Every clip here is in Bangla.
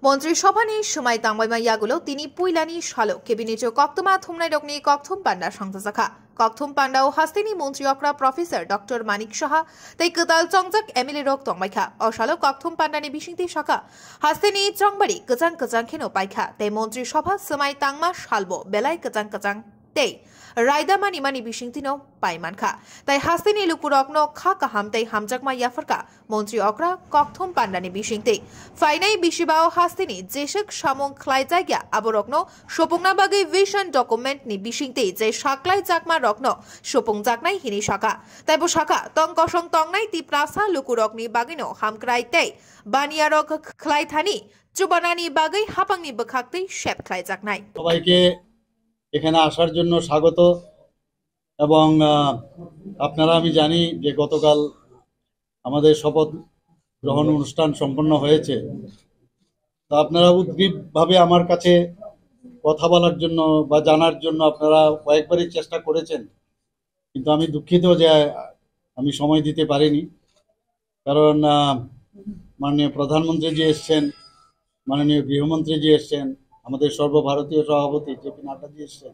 মন্ত্রিসভানি swmai tangma yakolo tini puilani shalo cabinet Kokthuma thumnai rokni Kokthum panda সংস্থা Kokthum panda o hastini Montri okra professor Dr. Manik Shaha tai ketal chongjak emile rok tongmaikha o shalo Kokthum panda ni bisingti shaka hastini chongbari kejang kheno paikha tai Montri Sabha swmai tangma shalbo belai kejang tei raida mani bisingtino paimankha tai hastini lupurokno kha kaham tai hamjakma yafarka Montri okra Kokthum panda ni bisingti fainai bisibao hastini jeshek samong khlai jaiga aborokno sopungna bagai vision document ni bisingti je saklai jakma rokno sopung jaknai hini shaka tai bo shaka tong kosong tongnai ti prasa lukurokni bagino hamkrai tei baniarok khlai thani চুবানানি বাগৈ হাপাংনি বখাকতেই শেপ খাই জাকনাই সবাইকে এখানে আসার জন্য স্বাগত এবং আপনারা আমি জানি যে গতকাল আমাদের শপথ গ্রহণ অনুষ্ঠান সম্পন্ন হয়েছে তো আপনারা উদ্গ্রীবভাবে আমার কাছে কথা বলার জন্য বা জানার জন্য আপনারা কয়েকবারই চেষ্টা করেছেন কিন্তু আমি দুঃখিত যে আমি সময় দিতে পারিনি কারণ মাননীয় প্রধানমন্ত্রী জি এসেছেন মাননীয় গৃহমন্ত্রী জি এসেছেন আমাদের সর্বভারতীয় সভাপতি জেপি নাড্ডা জি এসেছেন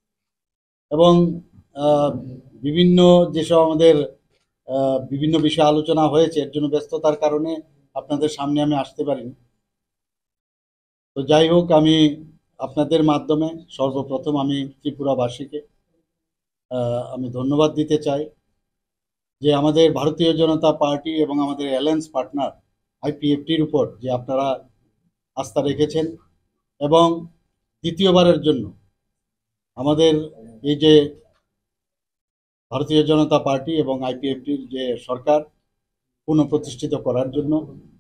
এবং বিভিন্ন যেসব আমাদের বিভিন্ন বিষয়ে আলোচনা হয়েছে এর জন্য ব্যস্ততার কারণে আপনাদের সামনে আমি আসতে পারিনি তো যাই হোক আমি আপনাদের মাধ্যমে সর্বপ্রথম আমি ত্রিপুরাবাসীকে আমি ধন্যবাদ দিতে চাই যে আমাদের ভারতীয় জনতা পার্টি এবং আমাদের অ্যালায়েন্স পার্টনার আইপিএফটির উপর যে আপনারা আস্থা রেখেছেন এবং দ্বিতীয়বারের জন্য আমাদের এই যে ভারতীয় জনতা পার্টি এবং আইপিএফটির যে সরকার পুনঃপ্রতিষ্ঠিত করার জন্য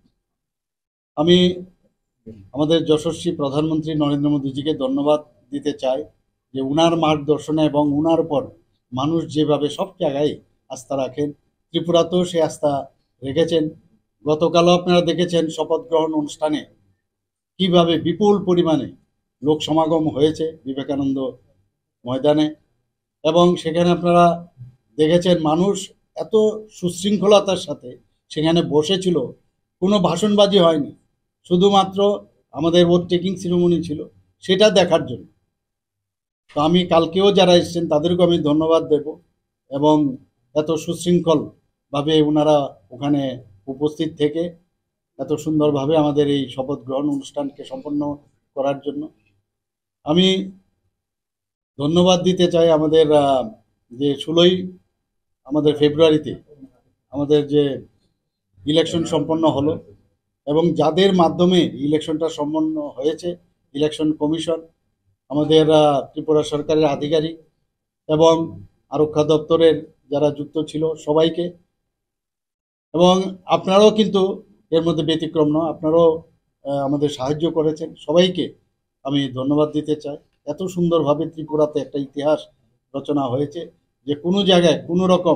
আমি আমাদের যশস্বী প্রধানমন্ত্রী নরেন্দ্র মোদীজিকে ধন্যবাদ দিতে চাই যে উনার মার্গদর্শনে এবং উনার উপর মানুষ যেভাবে সব জায়গায় আস্থা রাখেন ত্রিপুরাতেও সে আস্থা রেখেছেন গতকালও আপনারা দেখেছেন শপথ গ্রহণ অনুষ্ঠানে কিভাবে বিপুল পরিমাণে লোক সমাগম হয়েছে বিবেকানন্দ ময়দানে এবং সেখানে আপনারা দেখেছেন মানুষ এত সুশৃঙ্খলতার সাথে সেখানে বসেছিল কোনো ভাষণবাজি হয়নি শুধুমাত্র আমাদের ভোট টেকিং সেরেমনি ছিল সেটা দেখার জন্য তো আমি কালকেও যারা এসেছেন তাদেরকেও আমি ধন্যবাদ দেব এবং এত সুশৃঙ্খলভাবে ওনারা ওখানে উপস্থিত থেকে এত সুন্দরভাবে আমাদের এই শপথ গ্রহণ অনুষ্ঠানকে সম্পন্ন করার জন্য আমি ধন্যবাদ দিতে চাই আমাদের যে 16ই আমাদের ফেব্রুয়ারিতে আমাদের যে ইলেকশন সম্পন্ন হলো এবং যাদের মাধ্যমে ইলেকশনটা সম্পন্ন হয়েছে ইলেকশন কমিশন আমাদের ত্রিপুরা সরকারের আধিকারিক এবং আরক্ষা দপ্তরের যারা যুক্ত ছিল সবাইকে এবং আপনারাও কিন্তু এর মধ্যে ব্যতিক্রম নয় আপনারাও আমাদের সাহায্য করেছেন সবাইকে আমি ধন্যবাদ দিতে চাই এত সুন্দরভাবে ত্রিপুরাতে একটা ইতিহাস রচনা হয়েছে যে কোনো জায়গায় কোনো রকম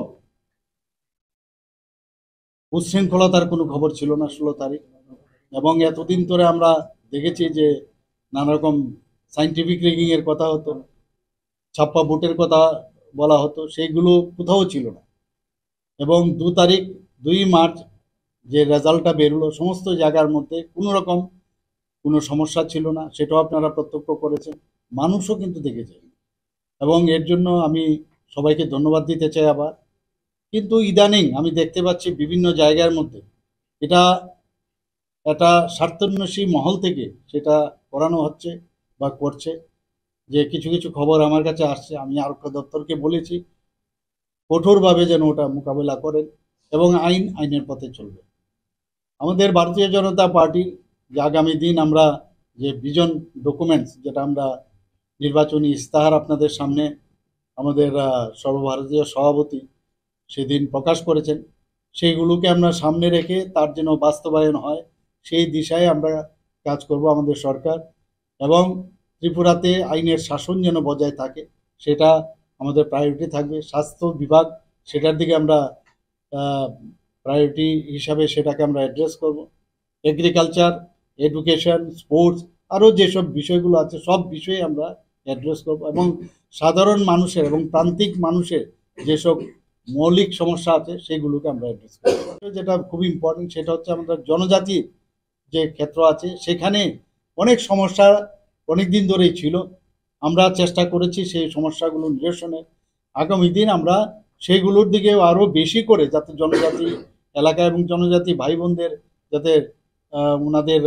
উচ্ছৃঙ্খলতার কোনো খবর ছিল না 16 তারিখ এবং এতদিন ধরে আমরা দেখেছি যে নানা রকম সাইন্টিফিক রিগিংয়ের কথা হতো ছাপ্পা ভোটের কথা বলা হতো সেইগুলো কোথাও ছিল না এবং 2 মার্চ যে রেজাল্টটা বেরোলো সমস্ত জায়গার মধ্যে কোনো রকম কোনো সমস্যা ছিল না সেটাও আপনারা প্রত্যক্ষ করেছেন মানুষও কিন্তু দেখেছে এবং এর জন্য আমি সবাইকে ধন্যবাদ দিতে চাই আবার কিন্তু ইদানিং আমি দেখতে পাচ্ছি বিভিন্ন জায়গার মধ্যে এটা একটা স্বার্থান্বেষী মহল থেকে সেটা করানো হচ্ছে বা করছে যে কিছু খবর আমার কাছে আসছে আমি আরক্ষা দপ্তরকে বলেছি কঠোরভাবে যেন ওটা মোকাবেলা করেন এবং আইনের পথে চলবে আমাদের ভারতীয় জনতা পার্টির যে আগামী দিন আমরা যে ভিজন ডকুমেন্টস যেটা আমরা নির্বাচনী ইস্তাহার আপনাদের সামনে আমাদের সর্বভারতীয় সভাপতি সেদিন প্রকাশ করেছেন সেইগুলোকে আমরা সামনে রেখে তার যেন বাস্তবায়ন হয় সেই দিশায় আমরা কাজ করব আমাদের সরকার এবং ত্রিপুরাতে আইনের শাসন যেন বজায় থাকে সেটা আমাদের প্রায়োরিটি থাকবে স্বাস্থ্য বিভাগ সেটার দিকে আমরা প্রায়োরিটি হিসাবে সেটাকে আমরা অ্যাড্রেস করব এগ্রিকালচার এডুকেশন স্পোর্টস আরও যেসব বিষয়গুলো আছে সব বিষয়ে আমরা অ্যাড্রেস করব এবং সাধারণ মানুষের এবং প্রান্তিক মানুষের যেসব মৌলিক সমস্যা আছে সেগুলোকে আমরা অ্যাড্রেস করব যেটা খুব ইম্পর্টেন্ট সেটা হচ্ছে আমাদের জনজাতির যে ক্ষেত্র আছে সেখানে অনেক সমস্যা অনেক দিন ধরেই ছিল। আমরা চেষ্টা করেছি সেই সমস্যাগুলো নিরসনে। আগামী দিন আমরা সেইগুলোর দিকে আরও বেশি করে যাতে জনজাতি এলাকা এবং জনজাতি ভাই বোনদের যাতে ওনাদের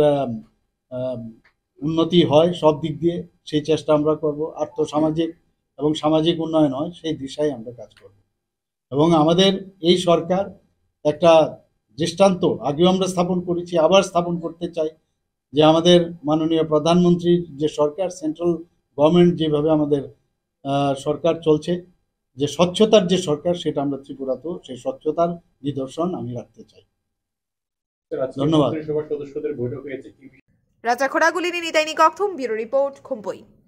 উন্নতি হয় সব দিক দিয়ে, সেই চেষ্টা আমরা করব। আর্থসামাজিক এবং সামাজিক উন্নয়ন হয় সেই দিশায় আমরা কাজ করব। এবং আমাদের এই সরকার একটা দৃষ্টান্ত আগেও আমরা স্থাপন করেছি, আবার স্থাপন করতে চাই যে আমাদের মাননীয় প্রধানমন্ত্রীর যে সরকার, সেন্ট্রাল গভর্নমেন্ট যেভাবে আমাদের সরকার চলছে, যে স্বচ্ছতার যে সরকার, সেটা আমরা ত্রিপুরাতেও সেই স্বচ্ছতার নিদর্শন আমি রাখতে চাই। ধন্যবাদ। রাজা খোড়াগুলি নিতাইনি ককথুম, ব্যুরো রিপোর্ট, খুম্পুই।